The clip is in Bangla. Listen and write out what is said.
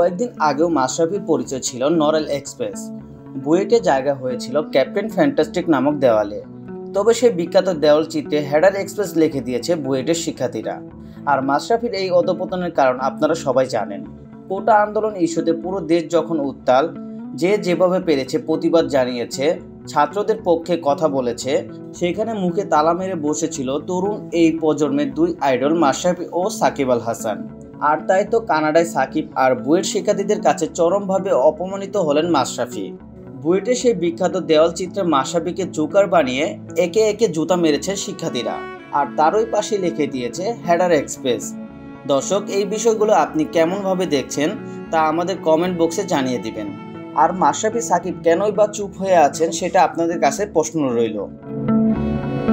কয়েকদিন আগেও মাশরাফির পরিচয় ছিল নরেল এক্সপ্রেস, বুয়েটে জায়গা হয়েছিল ক্যাপ্টেন ফ্যান্টাস্টিক নামক দেওয়ালে। তবে সেই বিখ্যাত দেওয়াল চিত্রে হেডার এক্সপ্রেস লিখে দিয়েছে বুয়েটের শিক্ষার্থীরা। আর মাশরাফির এই অধঃপতনের কারণ আপনারা সবাই জানেন। কোটা আন্দোলন ইস্যুতে পুরো দেশ যখন উত্তাল, যে যেভাবে পেরেছে প্রতিবাদ জানিয়েছে, ছাত্রদের পক্ষে কথা বলেছে, সেখানে মুখে তালা মেরে বসেছিল তরুণ এই প্রজন্মের দুই আইডল মাশরাফি ও সাকিব আল হাসান। আর তাই তো কানাডায় সাকিব আর বুয়েট শিক্ষার্থীদের কাছে চরমভাবে অপমানিত হলেন মাশরাফি। বুয়েটের সেই বিখ্যাত দেওয়াল চিত্রে মাশরাফিকে জোকার বানিয়ে একে একে জুতা মেরেছে শিক্ষার্থীরা, আর তারই পাশে লিখে দিয়েছে হেডার এক্সপ্রেস। দর্শক, এই বিষয়গুলো আপনি কেমনভাবে দেখছেন তা আমাদের কমেন্ট বক্সে জানিয়ে দিবেন। আর মাশরাফি সাকিব কেনই বা চুপ হয়ে আছেন সেটা আপনাদের কাছে প্রশ্ন রইল।